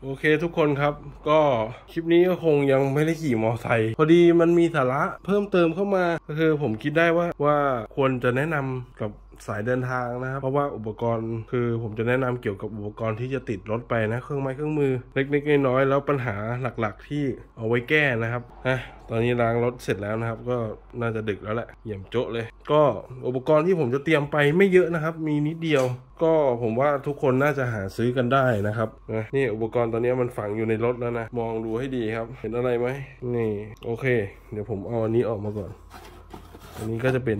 โอเคทุกคนครับก็คลิปนี้ก็คงยังไม่ได้ขี่มอไซค์พอดีมันมีสาระเพิ่มเติมเข้ามาก็คือผมคิดได้ว่าควรจะแนะนำกับสายเดินทางนะครับเพราะว่าอุปกรณ์คือผมจะแนะนำเกี่ยวกับอุปกรณ์ที่จะติดรถไปนะเครื่องไม้เครื่องมือเล็กๆน้อยๆแล้วปัญหาหลักๆที่เอาไว้แก้นะครับตอนนี้ล้างรถเสร็จแล้วนะครับก็น่าจะดึกแล้วแหละเยี่ยมโจ๊ะเลยก็อุปกรณ์ที่ผมจะเตรียมไปไม่เยอะนะครับมีนิดเดียวก็ผมว่าทุกคนน่าจะหาซื้อกันได้นะครับนี่อุปกรณ์ตอนนี้มันฝังอยู่ในรถแล้วนะมองดูให้ดีครับเห็นอะไรไหมนี่โอเคเดี๋ยวผมเอาอันนี้ออกมาก่อนอันนี้ก็จะเป็น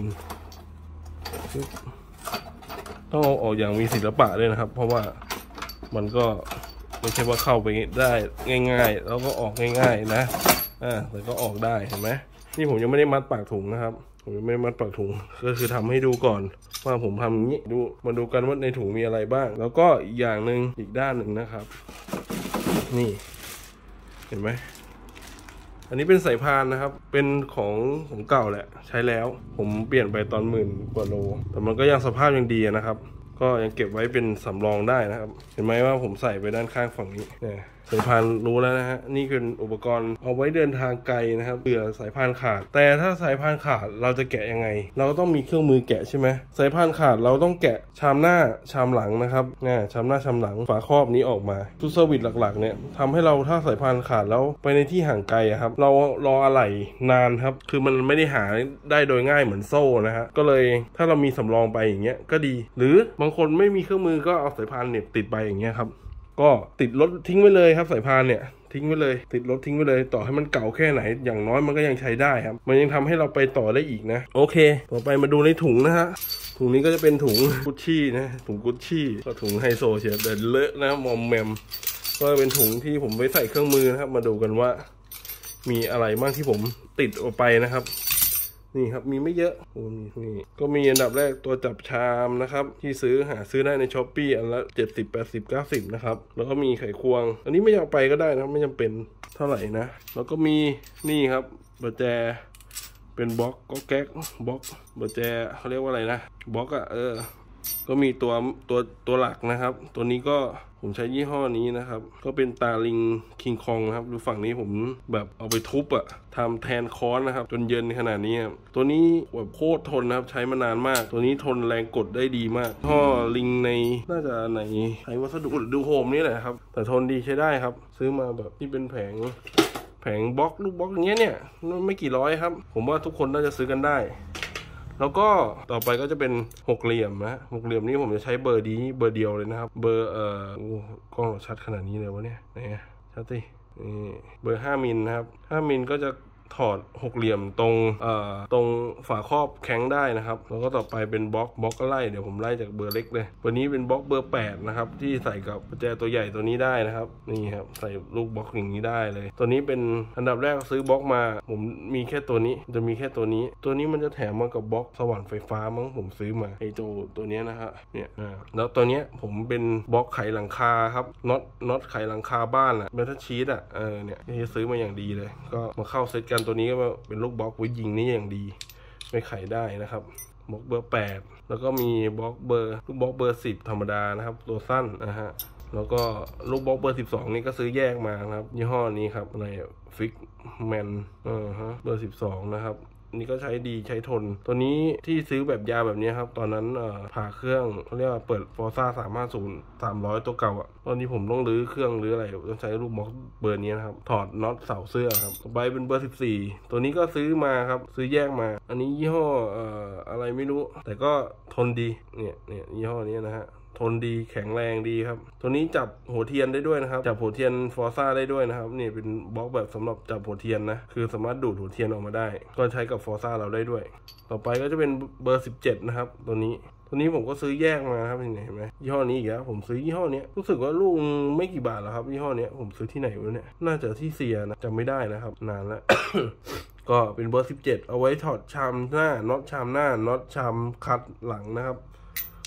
ต้องเอาออกอย่างมีศิลปะด้วยนะครับเพราะว่ามันก็ไม่ใช่ว่าเข้าไปได้ง่ายๆแล้วก็ออกง่ายๆนะแต่ก็ออกได้เห็นไหมนี่ผมยังไม่ได้มัดปากถุงนะครับผมยังไม่ได้มัดปากถุงก็คือทำให้ดูก่อนว่าผมทำอย่างนี้มาดูกันว่าในถุงมีอะไรบ้างแล้วก็อีกอย่างหนึ่งอีกด้านหนึ่งนะครับนี่เห็นไหมอันนี้เป็นสายพานนะครับเป็นของเก่าแหละใช้แล้วผมเปลี่ยนไปตอน10,000 กว่าโลแต่มันก็ยังสภาพยังดีนะครับก็ยังเก็บไว้เป็นสำรองได้นะครับเห็นไหมว่าผมใส่ไปด้านข้างฝั่งนี้เนี่ยสายพานรู้แล้วนะฮะนี่คืออุปกรณ์เอาไว้เดินทางไกลนะครับเผื่อสายพานขาดแต่ถ้าสายพานขาดเราจะแกะยังไงเราต้องมีเครื่องมือแกะใช่ไหมสายพานขาดเราต้องแกะชามหน้าชามหลังนะครับชามหน้าชามหลังฝาครอบนี้ออกมาชุดเซอร์วิสหลักๆเนี่ยทำให้เราถ้าสายพานขาดแล้วไปในที่ห่างไกลครับเรารออะไหล่นานครับคือมันไม่ได้หาได้โดยง่ายเหมือนโซ่นะฮะก็เลยถ้าเรามีสำรองไปอย่างเงี้ยก็ดีหรือบางคนไม่มีเครื่องมือก็เอาสายพานเนี่ยติดไปอย่างเงี้ยครับก็ติดรถทิ้งไว้เลยครับสายพานเนี่ยทิ้งไว้เลยติดรถทิ้งไว้เลยต่อให้มันเก่าแค่ไหนอย่างน้อยมันก็ยังใช้ได้ครับมันยังทำให้เราไปต่อได้อีกนะโอเคต่อไปมาดูในถุงนะฮะถุงนี้ก็จะเป็นถุงกุชชี่นะถุงกุชชี่ก็ถุงไฮโซเชียเดินเลอะนะมอมแมมก็เป็นถุงที่ผมไว้ใส่เครื่องมือนะครับมาดูกันว่ามีอะไรบ้างที่ผมติดออกไปนะครับนี่ครับมีไม่เยอะนี่ก็มีอันดับแรกตัวจับชามนะครับที่หาซื้อได้ใน Shopee อันละ70 80 90นะครับแล้วก็มีไขควงอันนี้ไม่เอาไปก็ได้นะไม่จำเป็นเท่าไหร่นะแล้วก็มีนี่ครับประแจเป็นบล็อกก็แก๊กบล็อกประแจเขาเรียกว่าอะไรนะบล็อกก็มีตัวหลักนะครับตัวนี้ก็ผมใช้ยี่ห้อนี้นะครับก็เป็นตาลิงคิงคองครับดูฝั่งนี้ผมแบบเอาไปทุบทำแทนค้อนนะครับจนเย็นขนาดนี้ตัวนี้แบบโคตรทนนะครับใช้มานานมากตัวนี้ทนแรงกดได้ดีมากท่อลิงในน่าจะในใช้วัสดุดูโฮมนี่แหละครับแต่ทนดีใช้ได้ครับซื้อมาแบบที่เป็นแผงบล็อกลูกบล็อกอย่างเงี้ยเนี่ยไม่กี่ร้อยครับผมว่าทุกคนน่าจะซื้อกันได้แล้วก็ต่อไปก็จะเป็น6 เหลี่ยมนะ6 เหลี่ยมนี้ผมจะใช้เบอร์นี้เบอร์เดียวเลยนะครับเบอร์กล้องชัดขนาดนี้เลยวะเนี่ยนี่ชัดสินี่เบอร์5 มิลนะครับ5 มิลก็จะถอด6 เหลี่ยมตรงฝาครอบแข็งได้นะครับแล้วก็ต่อไปเป็นบล็อกก็ไล่เดี๋ยวผมไล่จากเบอร์เล็กเลยวันนี้เป็นบล็อกเบอร์8นะครับที่ใส่กับกุญแจตัวใหญ่ตัวนี้ได้นะครับนี่ครับใส่ลูกบล็อกอย่างนี้ได้เลยตัวนี้เป็นอันดับแรกซื้อบล็อกมาผมมีแค่ตัวนี้จะมีแค่ตัวนี้มันจะแถมมากับบล็อกสว่านไฟฟ้ามั้งผมซื้อมาไอตัวนี้นะฮะเนี่ยแล้วตัวเนี้ยผมเป็นบล็อกไขหลังคาครับน็อตไขหลังคาบ้านเมทัลชีทเนี่ยที่ซื้อมาอย่างดีเลยก็มาเข้าเซตกันตัวนี้ก็เป็นลูกบล็อกไว้ยิงนี่อย่างดีไม่ไขได้นะครับบล็อกเบอร์8แล้วก็มีลูกบล็อกเบอร์10ธรรมดานะครับตัวสั้นนะฮะแล้วก็ลูกบล็อกเบอร์12นี่ก็ซื้อแยกมาครับยี่ห้อนี้ครับอะไรฟิกแมนเบอร์12นะครับนี่ก็ใช้ดีใช้ทนตัวนี้ที่ซื้อแบบยาวแบบนี้ครับตอนนั้นผ่าเครื่องเขาเรียกว่าเปิด Forza 350 300ตัวเก่าตอนนี้ผมต้องรื้อเครื่องรื้ออะไรต้องใช้ลูกบล็อกเบอร์นี้นะครับถอดน็อตเสาเสื้อครับต่อไปเป็นเบอร์14ตัวนี้ก็ซื้อมาครับซื้อแยกมาอันนี้ยี่ห้ออะไรไม่รู้แต่ก็ทนดีเนี่ยยี่ห้อนี้นะฮะทนดีแข็งแรงดีครับตัวนี้จับหัวเทียนได้ด้วยนะครับจับหัวเทียนฟอร์ซ่าได้ด้วยนะครับนี่เป็นบล็อกแบบสำหรับจับหัวเทียนนะคือสามารถดูดหัวเทียนออกมาได้ก็ใช้กับฟอร์ซ่าเราได้ด้วยต่อไปก็จะเป็นเบอร์17นะครับตัวนี้ผมก็ซื้อแยกมาครับเห็นไหมยี่ห้อนี้อีกแล้วผมซื้อยี่ห้อนี้รู้สึกว่าลูกไม่กี่บาทแล้วครับยี่ห้อนี้ผมซื้อที่ไหนวะเนี่ยน่าจะที่เซียนะจำไม่ได้นะครับนานแล้ว ก็เป็นเบอร์17เอาไว้ถอดชามหน้าน็อตชามหน้าน็อตชามคัดหลังนะครับ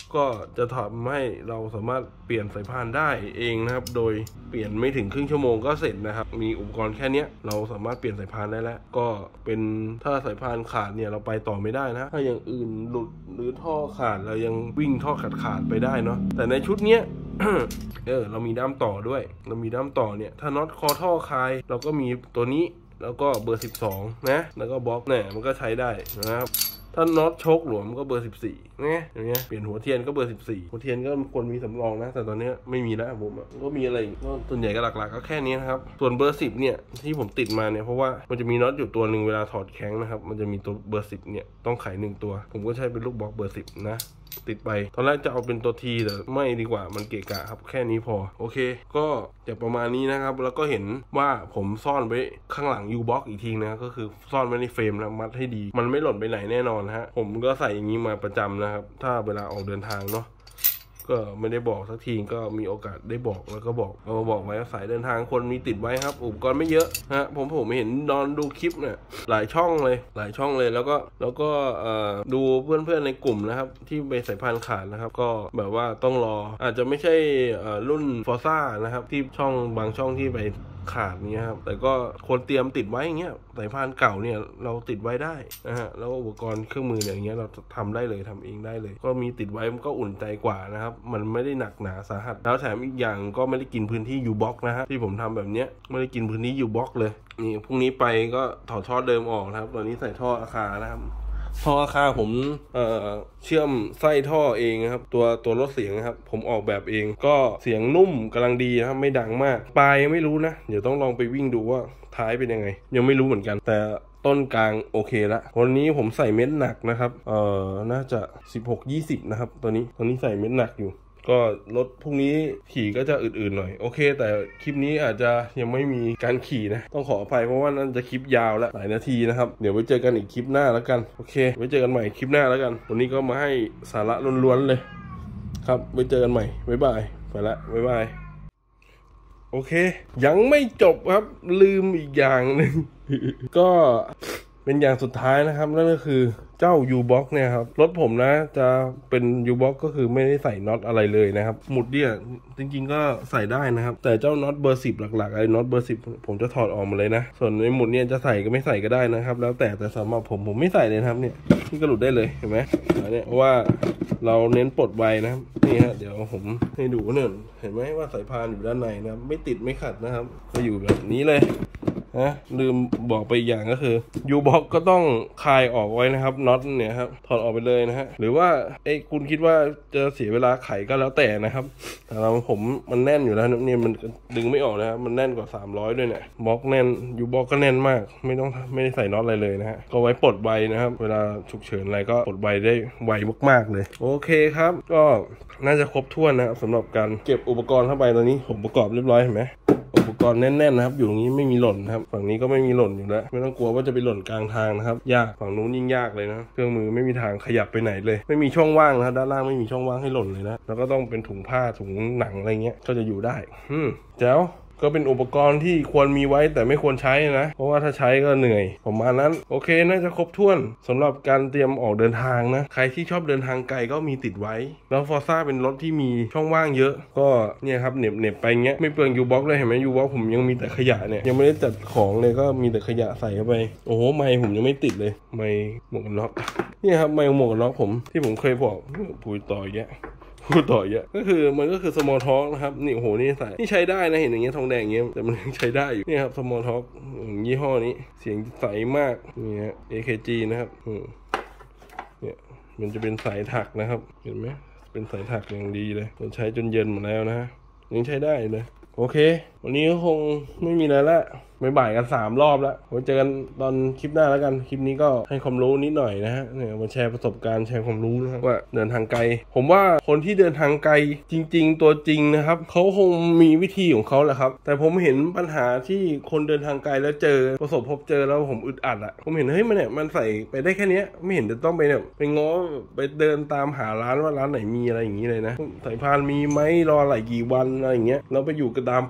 ก็จะทำให้เราสามารถเปลี่ยนสายพานได้เองนะครับโดยเปลี่ยนไม่ถึงครึ่งชั่วโมงก็เสร็จนะครับมีอุปกรณ์แค่นี้เราสามารถเปลี่ยนสายพานได้แล้วก็เป็นถ้าสายพานขาดเนี่ยเราไปต่อไม่ได้นะถ้าอย่างอื่นหลุดหรือท่อขาดเรายังวิ่งท่อขาดไปได้เนาะแต่ในชุดเนี้ย เรามีด้ามต่อด้วยเรามีด้ามต่อเนี่ยถ้าน็อตคอท่อคายเราก็มีตัวนี้แล้วก็เบอร์12นะแล้วก็บล็อกเนี่ยมันก็ใช้ได้นะครับถ้าน็อตโชคหลวมก็เบอร์14นะอย่างเงี้ยเปลี่ยนหัวเทียนก็เบอร์14หัวเทียนก็ควรมีสำรองนะแต่ตอนนี้ไม่มีแล้วผมก็มีอะไรก็ส่วนใหญ่ก็หลักๆก็แค่นี้นะครับส่วนเบอร์10เนี่ยที่ผมติดมาเนี่ยเพราะว่ามันจะมีน็อตอยู่ตัวหนึ่งเวลาถอดแข้งนะครับมันจะมีตัวเบอร์10เนี่ยต้องไข1ตัวผมก็ใช้เป็นลูกบล็อกเบอร์10นะติดไปตอนแรกจะเอาเป็นตัวทีแต่ไม่ดีกว่ามันเกะกะครับแค่นี้พอโอเคก็จะประมาณนี้นะครับแล้วก็เห็นว่าผมซ่อนไว้ข้างหลัง U-Box อีกทีนะก็คือซ่อนไว้ในเฟรมแล้วมัดให้ดีมันไม่หล่นไปไหนแน่นอนฮะผมก็ใส่อย่างนี้มาประจำนะครับถ้าเวลาออกเดินทางเนาะก็ไม่ได้บอกสักทีก็มีโอกาสได้บอกแล้วก็บอกเอามาบอกไว้สายเดินทางคนมีติดไว้ครับอุปกรณ์ไม่เยอะฮะผมเห็นนอนดูคลิปเนี่ยหลายช่องเลยแล้วก็ดูเพื่อนๆในกลุ่มนะครับที่ไปสายพานขาดนะครับก็แบบว่าต้องรออาจจะไม่ใช่รุ่น Forza นะครับที่บางช่องที่ไปขาดเนี้ยครับแต่ก็ควรเตรียมติดไว้อย่างเงี้ยสายพานเก่าเนี่ยเราติดไว้ได้นะฮะแล้วอุปกรณ์เครื่องมืออย่างเงี้ยเราทำได้เลยทำเองได้เลยก็มีติดไว้มันก็อุ่นใจกว่านะครับมันไม่ได้หนักหนาสาหัสแล้วแถมอีกอย่างก็ไม่ได้กินพื้นที่ U-Box นะฮะที่ผมทำแบบเนี้ยไม่ได้กินพื้นที่ U-Box เลยนี่พรุ่งนี้ไปก็ถอดท่อเดิมออกนะครับตอนนี้ใส่ท่ออาคานะครับท่ออาคาผมเชื่อมไส้ท่อเองนะครับตัวลดเสียงนะครับผมออกแบบเองก็เสียงนุ่มกำลังดีนะครับไม่ดังมากปลายไม่รู้นะเดี๋ยวต้องลองไปวิ่งดูว่าท้ายเป็นยังไงยังไม่รู้เหมือนกันแต่ต้นกลางโอเคละวันนี้ผมใส่เม็ดหนักนะครับน่าจะ16-20นะครับตัวนี้ใส่เม็ดหนักอยู่ก็รถพรุ่งนี้ขี่ก็จะอื่นๆหน่อยโอเคแต่คลิปนี้อาจจะยังไม่มีการขี่นะต้องขออภัยเพราะว่านั่นจะคลิปยาวแล้วหลายนาทีนะครับเดี๋ยวไว้เจอกันอีกคลิปหน้าแล้วกันโอเคไว้เจอกันใหม่คลิปหน้าแล้วกันวันนี้ก็มาให้สาระล้วนๆเลยครับไว้เจอกันใหม่บ๊ายบายไปละบ๊ายบายโอเคยังไม่จบครับลืมอีกอย่างหนึ่ง ก็เป็นอย่างสุดท้ายนะครับนั่นก็คือเจ้า U-Box เนี่ยครับรถผมนะจะเป็น U-Box ก็คือไม่ได้ใส่น็อตอะไรเลยนะครับหมุดเนี่ยจริงๆก็ใส่ได้นะครับแต่เจ้าน็อตเบอร์10หลักๆไอ้น็อตเบอร์10ผมจะถอดออกมาเลยนะส่วนในหมุดเนี่ยจะใส่ก็ไม่ใส่ก็ได้นะครับแล้วแต่สำหรับผมไม่ใส่เลยครับเนี่ยนี่ก็หลุดได้เลยเห็นไหมเนี่ยเพราะว่าเราเน้นปลดไวนะครับนี่ฮะเดี๋ยวผมให้ดูเนี่ยเห็นไหมว่าสายพานอยู่ด้านในนะไม่ติดไม่ขัดนะครับก็อยู่แบบนี้เลยนะลืมบอกไปอย่างก็คือ U-Box ก็ต้องคลายออกไว้นะครับน็อตเนี่ยครับถอดออกไปเลยนะฮะหรือว่าคุณคิดว่าจะเสียเวลาไขก็แล้วแต่นะครับแต่ผมมันแน่นอยู่แล้วเนี่ยมันดึงไม่ออกนะครับมันแน่นกว่า300ด้วยเนี่ยบล็อกแน่น U-Box ก็แน่นมากไม่ได้ใส่น็อตอะไรเลยนะฮะก็ไว้ปลดไวนะครับเวลาฉุกเฉินอะไรก็ปลดไวได้ไวมากๆเลยโอเคครับก็น่าจะครบถ้วนนะครับสำหรับการเก็บอุปกรณ์เข้าไปตอนนี้ผมประกอบเรียบร้อยเห็นไหมอุปกรณ์แน่นๆนะครับอยู่ตรงนี้ไม่มีหล่นนะครับฝั่งนี้ก็ไม่มีหล่นอยู่แล้วไม่ต้องกลัวว่าจะไปหล่นกลางทางนะครับยากฝั่งนู้นยิ่งยากเลยนะเครื่องมือไม่มีทางขยับไปไหนเลยไม่มีช่องว่างนะด้านล่างไม่มีช่องว่างให้หล่นเลยนะแล้วก็ต้องเป็นถุงผ้าถุงหนังอะไรเงี้ยก็จะอยู่ได้แจ๋วก็เป็นอุปกรณ์ที่ควรมีไว้แต่ไม่ควรใช้นะเพราะว่าถ้าใช้ก็เหนื่อยประมาณนั้นโอเคน่าจะครบถ้วนสำหรับการเตรียมออกเดินทางนะใครที่ชอบเดินทางไกลก็มีติดไว้แล้ว Forza เป็นรถที่มีช่องว่างเยอะก็เนี่ยครับเหน็บไปเงี้ยไม่เปลือง U-Box เลยเห็นไหม U-Box ผมยังมีแต่ขยะเนี่ยยังไม่ได้จัดของเลยก็มีแต่ขยะใส่เข้าไปโอ้โหไมค์ผมยังไม่ติดเลยไมค์หมวกกันน็อกนี่ครับไมค์หมวกกันน็อกผมที่ผมเคยบอกปุ๋ยต่อเยอะพูดต่อเยอะก็คือมันก็คือ small talk นะครับนี่โอ้โหนี่ใส่นี่ใช้ได้นะเห็นอย่างเงี้ยทองแดงอย่างเงี้ยแต่มันใช้ได้อยู่นี่ครับ small talk ยี่ห้อนี้เสียงใสมากนี่ฮะ AKG นะครับเนี่ยมันจะเป็นสายถักนะครับเห็นไหมเป็นสายถักอย่างดีเลยมันใช้จนเย็นหมดแล้วนะยังใช้ได้เลยโอเควันนี้ก็คงไม่มีอะไรละบ่ายกัน3 รอบแล้วไว้เจอกันตอนคลิปหน้าแล้วกันคลิปนี้ก็ให้ความรู้นิดหน่อยนะฮะเนี่ยมาแชร์ประสบการณ์แชร์ความรู้นะครับว่าเดินทางไกลผมว่าคนที่เดินทางไกลจริงๆตัวจริงนะครับเขาคงมีวิธีของเขาแหละครับแต่ผมเห็นปัญหาที่คนเดินทางไกลแล้วประสบพบเจอแล้วผมอึดอัดอ่ะผมเห็นเฮ้ยมันใส่ไปได้แค่นี้ไม่เห็นจะต้องไปเนี่ยไปง้อไปเดินตามหาร้านว่าร้านไหนมีอะไรอย่างนี้เลยนะสายพานมีไหมรอไหลกี่วันอะไรอย่างเงี้ยเราไปอยู่กับตามป่า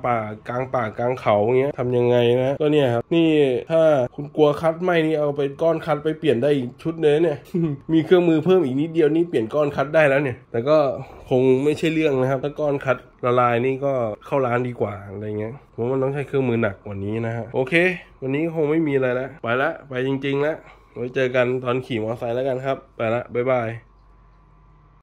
กลางป่ากลางเขาอย่างเงี้ยทำยังไงนะก็เนี่ยครับนี่ถ้าคุณกลัวคัดไหมนี่เอาไปก้อนคัดไปเปลี่ยนได้อีกชุดเนื้อเนี่ย มีเครื่องมือเพิ่มอีกนิดเดียวนี่เปลี่ยนก้อนคัดได้แล้วเนี่ยแต่ก็คงไม่ใช่เรื่องนะครับถ้าก้อนคัดละลายนี่ก็เข้าร้านดีกว่าอะไรเงี้ยผมว่ามันต้องใช้เครื่องมือหนักกว่านี้นะฮะโอเควันนี้คงไม่มีอะไรแล้วไปจริงๆแล้วไว้เจอกันตอนขี่มอเตอร์ไซค์แล้วกันครับไปละบ๊ายบาย